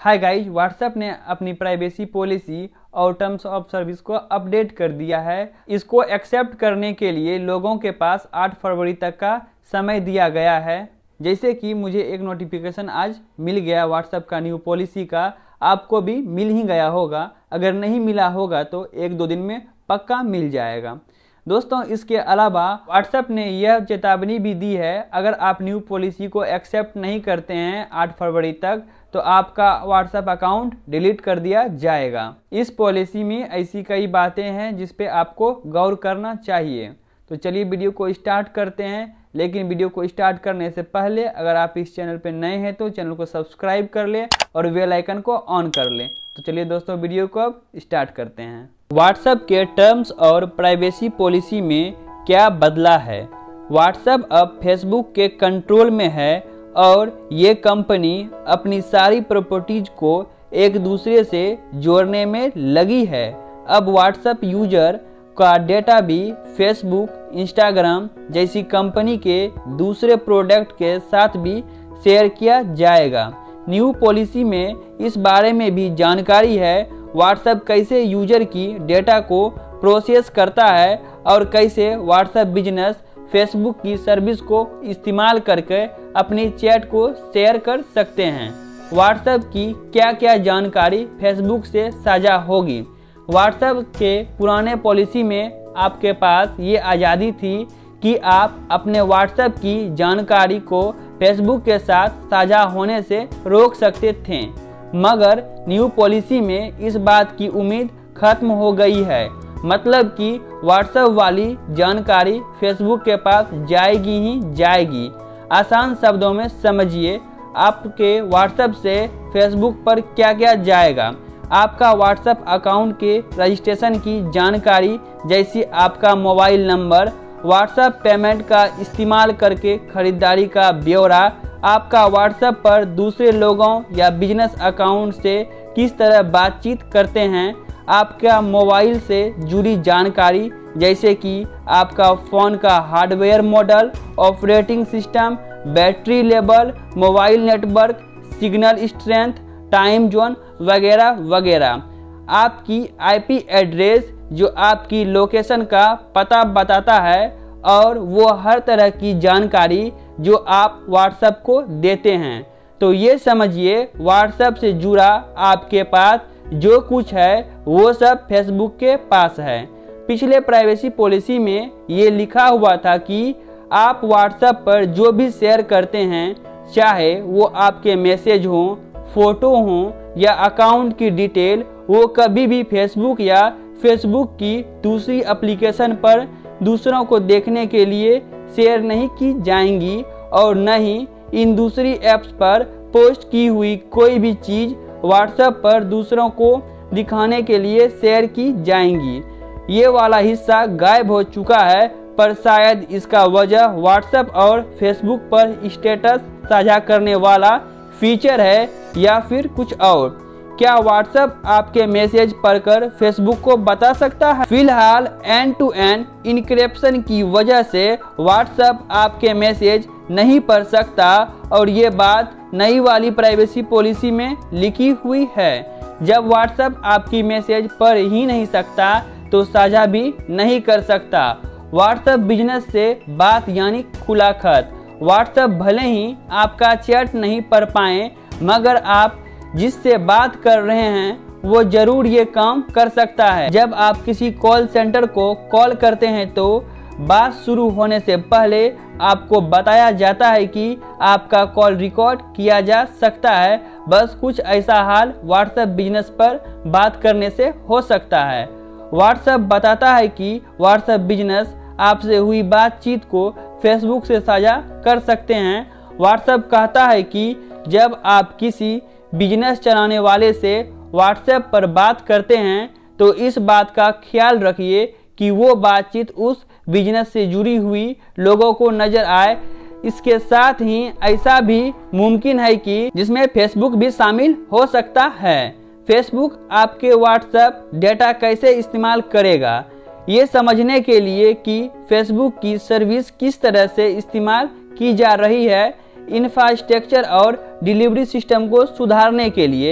Hi guys, WhatsApp ने अपनी privacy policy और टर्म्स ऑफ सर्विस को अपडेट कर दिया है। इसको एक्सेप्ट करने के लिए लोगों के पास 8 फरवरी तक का समय दिया गया है। जैसे कि मुझे एक नोटिफिकेशन आज मिल गया व्हाट्सएप का न्यू पॉलिसी का, आपको भी मिल ही गया होगा। अगर नहीं मिला होगा तो 1-2 दिन में पक्का मिल जाएगा। दोस्तों, इसके अलावा व्हाट्सएप ने यह चेतावनी भी दी है, अगर आप न्यू पॉलिसी को एक्सेप्ट नहीं करते हैं 8 फरवरी तक तो आपका व्हाट्सएप अकाउंट डिलीट कर दिया जाएगा। इस पॉलिसी में ऐसी कई बातें हैं जिस पे आपको गौर करना चाहिए। तो चलिए वीडियो को स्टार्ट करते हैं। लेकिन वीडियो को स्टार्ट करने से पहले अगर आप इस चैनल पे नए हैं तो चैनल को सब्सक्राइब कर ले और बेल आइकन को ऑन कर ले। तो चलिए दोस्तों, वीडियो को अब स्टार्ट करते हैं। व्हाट्सएप के टर्म्स और प्राइवेसी पॉलिसी में क्या बदला है। व्हाट्सएप अब फेसबुक के कंट्रोल में है और ये कंपनी अपनी सारी प्रॉपर्टीज को एक दूसरे से जोड़ने में लगी है। अब व्हाट्सएप यूजर का डेटा भी फेसबुक, इंस्टाग्राम जैसी कंपनी के दूसरे प्रोडक्ट के साथ भी शेयर किया जाएगा। न्यू पॉलिसी में इस बारे में भी जानकारी है, व्हाट्सएप कैसे यूजर की डेटा को प्रोसेस करता है और कैसे व्हाट्सएप बिजनेस फेसबुक की सर्विस को इस्तेमाल करके अपनी चैट को शेयर कर सकते हैं। व्हाट्सएप की क्या क्या जानकारी फेसबुक से साझा होगी। व्हाट्सएप के पुराने पॉलिसी में आपके पास ये आज़ादी थी कि आप अपने व्हाट्सएप की जानकारी को फेसबुक के साथ साझा होने से रोक सकते थे, मगर न्यू पॉलिसी में इस बात की उम्मीद खत्म हो गई है। मतलब कि व्हाट्सएप वाली जानकारी फेसबुक के पास जाएगी ही जाएगी। आसान शब्दों में समझिए, आपके व्हाट्सएप से फेसबुक पर क्या क्या जाएगा। आपका व्हाट्सएप अकाउंट के रजिस्ट्रेशन की जानकारी, जैसी आपका मोबाइल नंबर, व्हाट्सएप पेमेंट का इस्तेमाल करके खरीदारी का ब्यौरा, आपका व्हाट्सएप पर दूसरे लोगों या बिजनेस अकाउंट से किस तरह बातचीत करते हैं, आपका मोबाइल से जुड़ी जानकारी जैसे कि आपका फ़ोन का hardware model, operating system, battery level, mobile network, signal strength, time zone वगैरह वगैरह। आपकी आईपी एड्रेस जो आपकी लोकेशन का पता बताता है, और वो हर तरह की जानकारी जो आप व्हाट्सएप को देते हैं। तो ये समझिए, व्हाट्सएप से जुड़ा आपके पास जो कुछ है वो सब फेसबुक के पास है। पिछले प्राइवेसी पॉलिसी में ये लिखा हुआ था कि आप व्हाट्सएप पर जो भी शेयर करते हैं, चाहे वो आपके मैसेज हों, फोटो हों या अकाउंट की डिटेल, वो कभी भी फेसबुक या फेसबुक की दूसरी एप्लीकेशन पर दूसरों को देखने के लिए शेयर नहीं की जाएंगी और न ही इन दूसरी ऐप्स पर पोस्ट की हुई कोई भी चीज़ व्हाट्सएप पर दूसरों को दिखाने के लिए शेयर की जाएंगी। ये वाला हिस्सा गायब हो चुका है, पर शायद इसका वजह व्हाट्सएप और फेसबुक पर स्टेटस साझा करने वाला फीचर है या फिर कुछ और। क्या व्हाट्सएप आपके मैसेज पढ़कर फेसबुक को बता सकता है? फिलहाल एंड टू एंड इनक्रिप्शन की वजह से व्हाट्सएप आपके मैसेज नहीं पढ़ सकता और ये बात नई वाली प्राइवेसी पॉलिसी में लिखी हुई है। जब व्हाट्सएप आपकी मैसेज पढ़ ही नहीं सकता तो साझा भी नहीं कर सकता। व्हाट्सएप बिजनेस से बात यानी खुला खत। व्हाट्सएप भले ही आपका चैट नहीं पढ़ पाए, मगर आप जिससे बात कर रहे हैं वो जरूर ये काम कर सकता है। जब आप किसी कॉल सेंटर को कॉल करते हैं तो बात शुरू होने से पहले आपको बताया जाता है कि आपका कॉल रिकॉर्ड किया जा सकता है। बस कुछ ऐसा हाल व्हाट्सएप बिजनेस पर बात करने से हो सकता है। व्हाट्सएप बताता है कि व्हाट्सएप बिजनेस आपसे हुई बातचीत को फेसबुक से साझा कर सकते हैं। व्हाट्सएप कहता है कि जब आप किसी बिजनेस चलाने वाले से व्हाट्सएप पर बात करते हैं तो इस बात का ख्याल रखिए कि वो बातचीत उस बिजनेस से जुड़ी हुई लोगों को नजर आए। इसके साथ ही ऐसा भी मुमकिन है कि जिसमें फेसबुक भी शामिल हो सकता है। फेसबुक आपके व्हाट्सएप डेटा कैसे इस्तेमाल करेगा, ये समझने के लिए कि फेसबुक की सर्विस किस तरह से इस्तेमाल की जा रही है, इंफ्रास्ट्रक्चर और डिलीवरी सिस्टम को सुधारने के लिए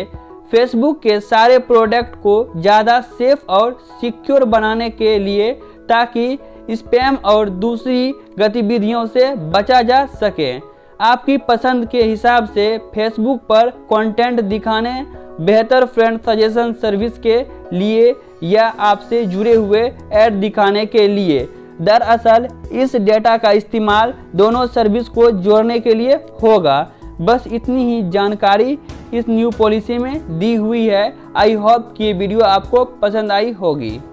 फेसबुक के सारे प्रोडक्ट को ज़्यादा सेफ और सिक्योर बनाने के लिए, ताकि स्पैम और दूसरी गतिविधियों से बचा जा सके। आपकी पसंद के हिसाब से फेसबुक पर कंटेंट दिखाने, बेहतर फ्रेंड सजेशन सर्विस के लिए या आपसे जुड़े हुए ऐड दिखाने के लिए। दरअसल इस डेटा का इस्तेमाल दोनों सर्विस को जोड़ने के लिए होगा। बस इतनी ही जानकारी इस न्यू पॉलिसी में दी हुई है। आई होप कि ये वीडियो आपको पसंद आई होगी।